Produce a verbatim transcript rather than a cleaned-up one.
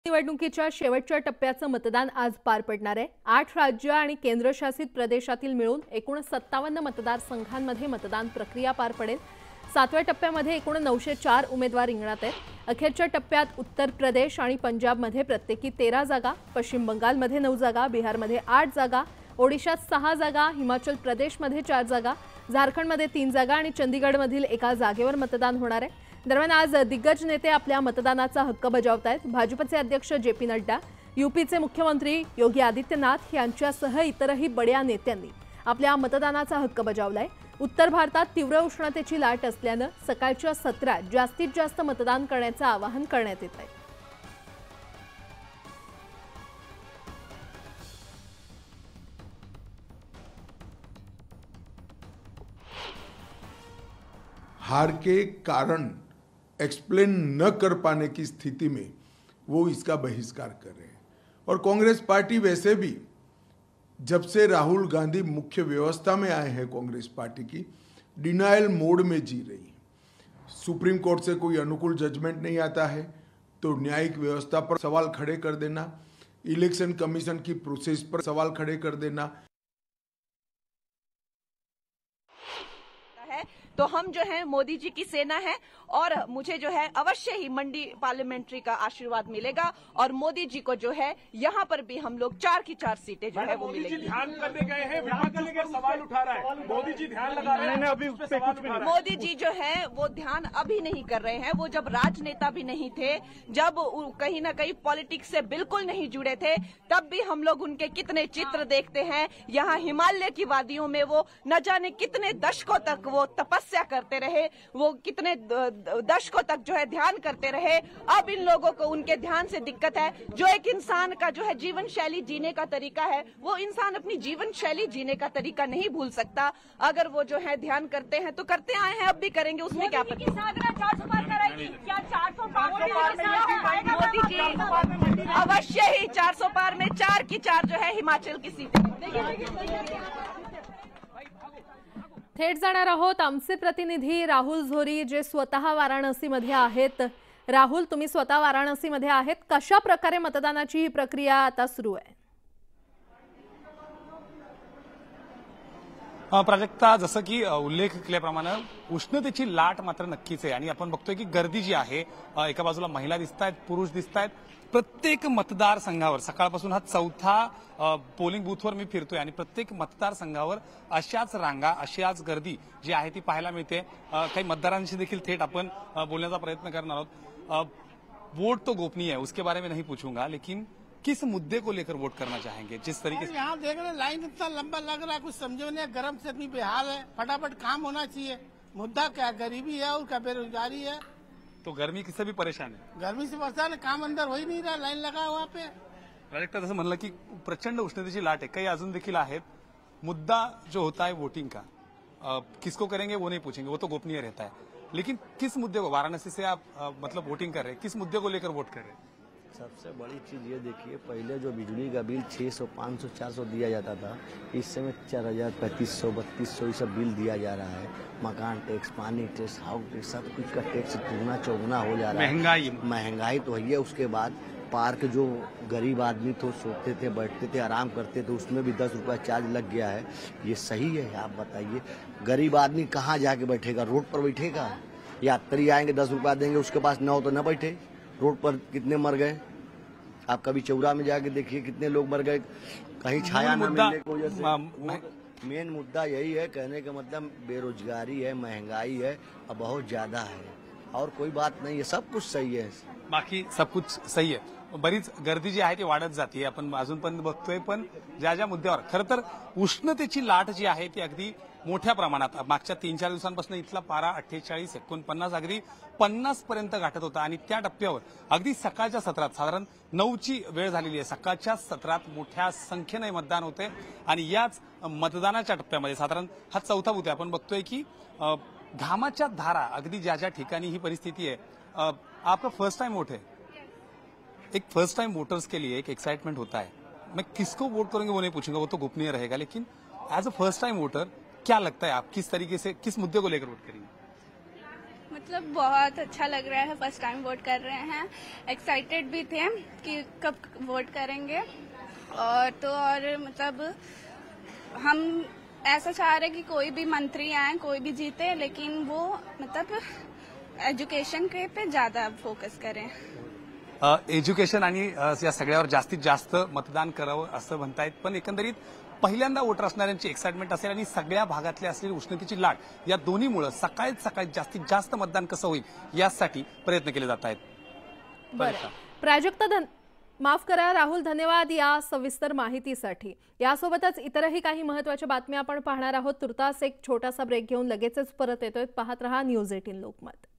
निवडणुकीच्या शेवटच्या टप्प्याचं मतदान आज पार पडणार आहे। आठ राज्य आणि केंद्रशासित प्रदेशातील मिळून एकूण सत्तावन्न मतदारसंघांमध्ये मतदान प्रक्रिया पार पडेल। सातव्या टप्प्यामध्ये एकूण नऊशे चार उमेदवार रिंगणात आहेत। अखेरच्या टप्प्यात उत्तर प्रदेश आणि पंजाबमध्ये प्रत्येकी तेरा जागा, पश्चिम बंगालमध्ये नऊ जागा, बिहारमध्ये आठ जागा, ओडिशात सहा जागा, हिमाचल प्रदेशमध्ये चार जागा, झारखंडमध्ये तीन जागा आणि चंदीगडमधील एका जागेवर मतदान होणार आहे। दरम्यान आज दिग्गज नेते आपल्या मतदानाचा हक्क बजावतायत। भाजपचे अध्यक्ष जे पी नड्डा, यूपीचे मुख्यमंत्री योगी आदित्यनाथ यांच्यासह इतरही बड्या नेत्यांनी आपल्या मतदानाचा हक्क बजावलाय। उत्तर भारतात तीव्र उष्णतेची लाट असल्याने सकाळच्या सत्रात जास्तीत जास्त मतदान करण्याचे आवाहन करण्यात येत आहे। हार के कारण एक्सप्लेन न कर पाने की स्थिति में वो इसका बहिष्कार कर रहे हैं। और कांग्रेस पार्टी वैसे भी जब से राहुल गांधी मुख्य व्यवस्था में आए हैं कांग्रेस पार्टी की, डिनायल मोड में जी रही है। सुप्रीम कोर्ट से कोई अनुकूल जजमेंट नहीं आता है तो न्यायिक व्यवस्था पर सवाल खड़े कर देना, इलेक्शन कमीशन की प्रोसेस पर सवाल खड़े कर देना। तो हम जो है मोदी जी की सेना है और मुझे जो है अवश्य ही मंडी पार्लियामेंट्री का आशीर्वाद मिलेगा और मोदी जी को जो है यहाँ पर भी हम लोग चार की चार सीटें जो है वो मिलेगी। ध्यान करने गए हैं, विपक्ष पर सवाल उठा रहा है, मोदी जी ध्यान लगा रहे हैं, अभी उस पे कुछ भी नहीं। मोदी जी जो है वो ध्यान अभी नहीं कर रहे हैं। वो जब राजनेता भी नहीं थे, जब कहीं ना कहीं पॉलिटिक्स से बिल्कुल नहीं जुड़े थे, तब भी हम लोग उनके कितने चित्र देखते हैं। यहाँ हिमालय की वादियों में वो न जाने कितने दशकों तक वो तपस्या करते रहे, वो कितने दशकों तक जो है ध्यान करते रहे। अब इन लोगों को उनके ध्यान से दिक्कत है। जो एक इंसान का जो है जीवन शैली जीने का तरीका है, वो इंसान अपनी जीवन शैली जीने का तरीका नहीं भूल सकता। अगर वो जो है ध्यान करते हैं तो करते आए हैं, अब भी करेंगे, उसमें क्या पता। मोदी जी अवश्य ही चार सौ पार में चार की चार जो है हिमाचल की सीटें। थेट जाणार आहोत आमचे प्रतिनिधी राहुल झोरी, जे स्वतः वाराणसीमध्ये आहेत। राहुल, तुम्ही स्वतः वाराणसीमध्ये आहेत, कशा प्रकारे मतदानाची ही प्रक्रिया आता सुरू आहे? प्राजक्ता, जसं की उल्लेख केल्याप्रमाणे उष्णतेची लाट मात्र नक्कीच आहे आणि आपण बघतोय की गर्दी जी आहे, एका बाजूला महिला दिसतायत, पुरुष दिसतायत। प्रत्येक मतदारसंघावर सकाळपासून हा चौथा पोलिंग बूथवर मी फिरतोय आणि प्रत्येक मतदारसंघावर अशाच रांगा, अशाच गर्दी जी आहे ती पाहायला मिळते। काही मतदारांशी देखील थेट आपण बोलण्याचा प्रयत्न करणार आहोत। वोट तो गोपनीय है, उसके बारे में नहीं पूछूंगा, लेकिन किस मुद्दे को लेकर वोट करना चाहेंगे? जिस तरीके से यहाँ देख रहे लाइन इतना लंबा लग रहा है, कुछ समझो नहीं, गर्म से इतनी बेहाल है, फटाफट काम होना चाहिए। मुद्दा क्या गरीबी है और क्या बेरोजगारी है। तो गर्मी किससे भी परेशान है? गर्मी से परेशान है, काम अंदर हो ही नहीं रहा, लाइन लगा वहाँ पे। प्राजक्ता, जसं म्हणलं की प्रचंड उष्णतेची लाट आहे, काही अजून देखील आहेत। मुद्दा जो होता है वोटिंग का, आ, किसको करेंगे वो नहीं पूछेंगे, वो तो गोपनीय रहता है, लेकिन किस मुद्दे को, वाराणसी से आप आ, मतलब वोटिंग कर रहे हैं, किस मुद्दे को लेकर वोट कर रहे हैं? सबसे बड़ी चीज़ ये देखिए, पहले जो बिजली का बिल छह सौ, पाँच सौ, चार सौ दिया जाता था, इस समय चार हजार पैंतीस सौ, बत्तीस सौ ये सब बिल दिया जा रहा है। मकान टैक्स, पानी टैक्स, हाउस टैक्स, सब कुछ का टैक्स दुगना चौगुना हो जा रहा है। महंगाई महंगाई तो है। उसके बाद पार्क जो गरीब आदमी तो सोते थे, बैठते थे, आराम करते थे, उसमें भी दस रुपया चार्ज लग गया है। ये सही है? आप बताइए, गरीब आदमी कहाँ जाके बैठेगा? रोड पर बैठेगा? यात्री आएंगे, दस रुपया देंगे, उसके पास न हो तो न बैठे। रोड पर कितने मर गए, आप कभी चौरा में जाके देखिए कितने लोग मर गए, कहीं छाया न मिलने की वजह से। मेन मुद्दा यही है, कहने का मतलब बेरोजगारी है, महंगाई है, और बहुत ज्यादा है, और कोई बात नहीं है, सब कुछ सही है। बाकी सब कुछ सही आहे। बरीच गर्दी जी आहे ती वाढत जाते, आपण अजून पण बघतोय। पण ज्या ज्या मुद्द्यावर खरं तर उष्णतेची लाट जी आहे ती अगदी मोठ्या प्रमाणात मागच्या तीन चार दिवसांपासून इथला पारा अठ्ठेचाळीस, एकोणपन्नास, अगदी पन्नास पर्यंत गाठत होता आणि त्या टप्प्यावर अगदी सकाळच्या सत्रात साधारण नऊची वेळ झालेली आहे। सकाळच्या सत्रात मोठ्या संख्येने मतदान होते आणि याच मतदानाच्या टप्प्यामध्ये साधारण हा चौथा बूथ आहे। आपण बघतोय की घामाच्या धारा अगदी ज्या ज्या ठिकाणी ही परिस्थिती है। आपका फर्स्ट टाइम वोट है, एक फर्स्ट टाइम वोटर्स के लिए एक एक्साइटमेंट होता है। मैं किसको वोट करूंगा वो नहीं पूछूंगा, वो तो गोपनीय रहेगा, लेकिन as a first time voter क्या लगता है, आप किस तरीके से, किस मुद्दे को लेकर वोट करेंगे? मतलब बहुत अच्छा लग रहा है, फर्स्ट टाइम वोट कर रहे हैं, एक्साइटेड भी थे कि कब वोट करेंगे। और तो और मतलब हम ऐसा चाह रहे कि कोई भी मंत्री आए, कोई भी जीते, लेकिन वो मतलब एज्युकेशन के पे ज्यादा फोकस करें। एज्युकेशन आणि या सगळ्यावर जास्तीत जास्त मतदान करावं असं म्हणतायत, पण एकंदरीत पहिल्यांदा वोटर असणाऱ्यांची एक्साइटमेंट असेल आणि सगळ्या भागातली असलेली उष्णतेची लाट या दोन्हीमुळे सकाळीत सकाळी जास्तीत जास्त मतदान कसं होईल यासाठी प्रयत्न केले जात आहेत। बरं, प्राजक्ता धन माफ करा राहुल, धन्यवाद या सविस्तर माहितीसाठी। यासोबतच इतरही काही महत्त्वाच्या बातम्या आपण पाहणार आहोत। तुर्तास एक छोटासा ब्रेक घेऊन लगेचच परत येतोय। पाहत रहा न्यूज अठरा लोकमत।